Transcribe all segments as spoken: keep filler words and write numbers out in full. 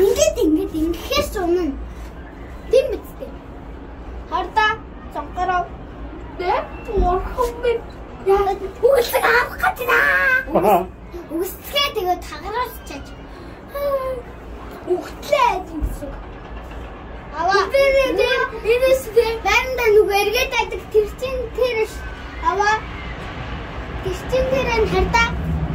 Ингээд ингээд ингэхээс өмнө тийм биз дээ. Хардаа цонхороо Тэ борхомбит яа үсэг авах гэж байна. Үсгээ тэгээ тагараас чаж. Үхтлээ гэсэн. Аваа. Энэс банда нүг эргээд байдаг тэр чин тэрш. Аваа. Тэр чин тэрэн хардаа.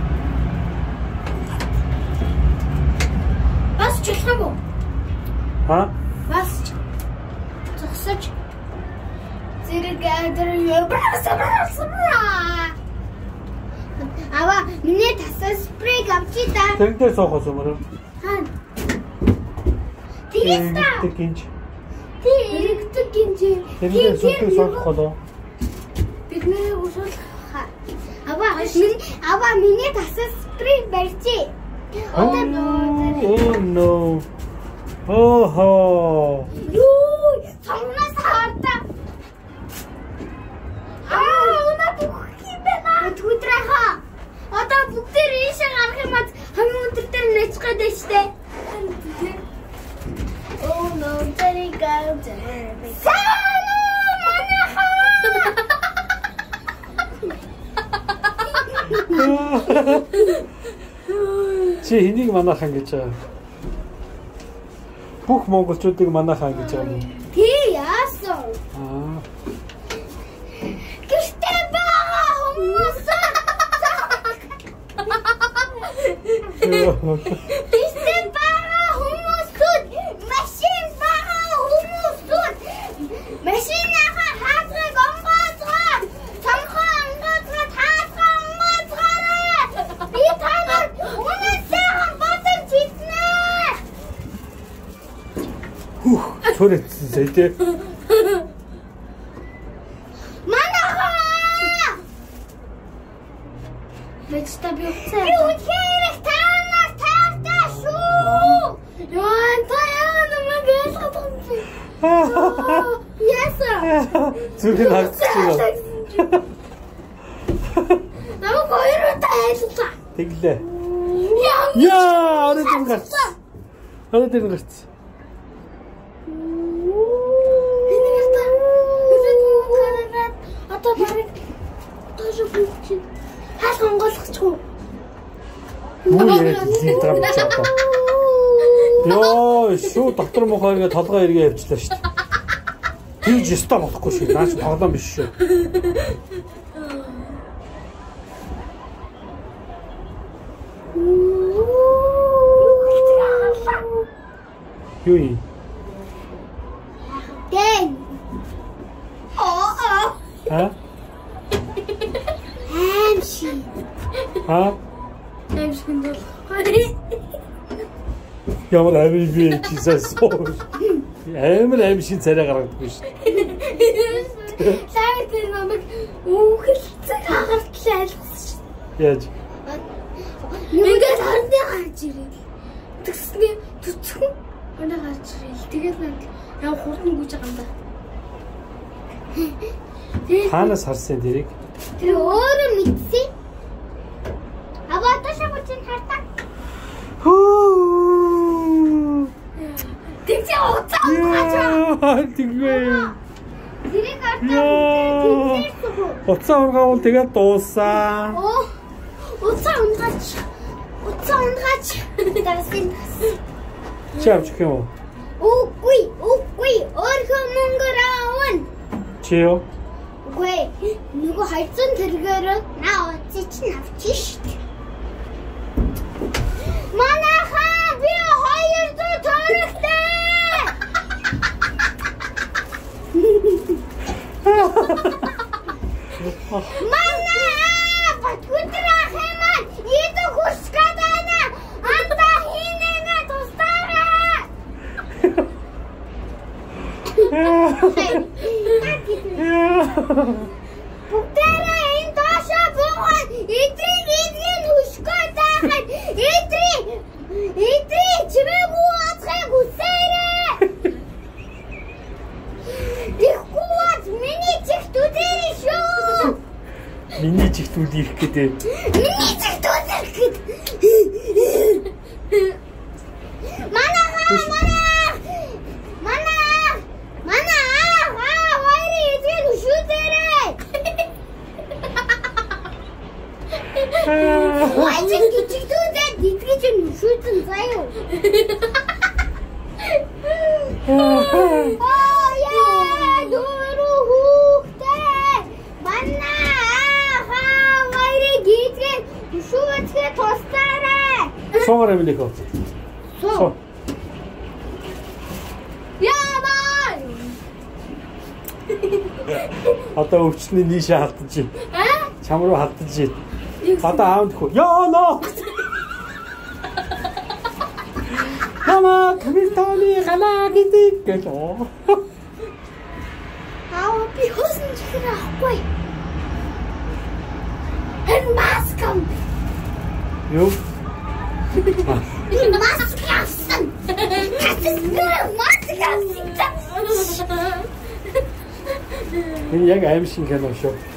Бас чихлэх юм уу? Ха? Бас. Зогсож. Зэрэг гадар яа. Аваа, миний тасаа спрей авчи та. Тэрнээ соохос юмроо. Хан. Тэгээс та. Тэгинж. Тэрэгтэй гинж. Тэрнээ соохос соохох болоо. Бидний усуулах. Аваа, миний аваа миний тасаа спрей барьчи. Oh no. Oh ho. Юу, цамнаас хардаа. Аа, унаа бүхий байна. Түтрээха. Одоо бүгдээр ийшээ гарах юм аа хамгийн өндөр дээр нэчих гэдэг штэ. Oh no, there you go. Сайн манайха. Чи хэнийг манайхан гэж байгаа? Бүх монголчуудыг манайхан гэж байгаа юм. Тий яасан? Аа. Гэртээ байгаа хүмүүс. Гэртээ байгаа хүмүүсүүд, машин байгаа хүмүүсүүд. Машинаха хаалгыг онгоцгоо. Цамхаа онгоцгоо, таасгаа онгоцгоорой. Би танад үнэхээр бодсон читнэ. Хух, чөрөөцсөн сая. Бэцтэй би уцаа. Юу хэрэг таанаас таартай шүү. Яа таяа намайг ялгадсан чи. Яса. Зүрхийг хагцчихлоо. Намайг хоёроо айллаа. Тэглээ. Яа, орой дэм гарц. Орой дэм гарц. Энэ яста. Үзэн одоо барыг тоош бүгч. Хаас онголохчгүй. Муу яриад литрам ч одоо. Йоо, шүү доктор мохоо ингээ толгой эргээ явчлаа шүү дээ. Тэгж ёстой болохгүй шүү. Наач тоглоом биш шүү. Юу юм? Дэн. Аа аа. Ха? Хэмши. Ха? Хэмшинд бол. Ямар амир би Jesus. Амир амшин царай гаргадаггүй шүү. Саад намайг үхэлцэг хагартлаа айлгсан. Яаж? Ингээд хандаа гарч ирээ. Тэгснээ төцхөн хандаа гарч ирээ. Тэгээд нэг яа хурдан гүйж байгаа юм да. Хаанаас харсан тэрийг? Тэр өөрөө мэдсэн. Аваа ташаа бүчин хартаа. Хөө. Тэгж уцаа уцаа. Тэгвээ. Тэрийг хартаа. Уцаа ургаавал тэгээд дуусаа. Оо. Уцаа унгаач. Уцаа унгаач. Дарсын. Чи авчих юм уу? Үгүй, үгүй. Өөрөө мөнгөөр аавна. Чи юу? Үгүй. Нөгөө хайцсан тэргээр наа уцаа чинь авчих шүү дээ. Манайхаа би хоёр дуу төрөхтэй. Манайхаа батгутрах юм аа. Ийд хүсгээд байна. Анда хийнэ тустараа. Бүгдээрээ энэ доошоо буугаад эдрийг эдгээр хүсгээд байхад эдрийг эдрийг чимээ бууцхайг үсээрээ. Тэгвэл миний чихт үдэрий шүү. Миний чихт үл ирэх гэдэг. Миний чихт үдэрх гээд. Манайхаа Манай! Манай! Аа, хоёрын эзэн шүдэрээ. Вайчин гिचгдүүдэд эдгэж шүдэн заяа. Аа, яа, дөрөв хүүхдээ. Манай! Аа, хоёрын гिचгээ шүдгээ тустаарай. Суугаар амилих уу? Суу. Яамаа! Одоо өвчтний нийшээ халтаж байна. Аа? Чам руу халтаж байна. Одоо аав дөхөө. Яа нөө. Мама, камитаны ганааskids гэж оо. Аа, би хөөсөн чихэр авахгүй. Хэн маскам. Юу? Би маск авсан. Маск авсан. Энэ яг аим шиг кино шүү.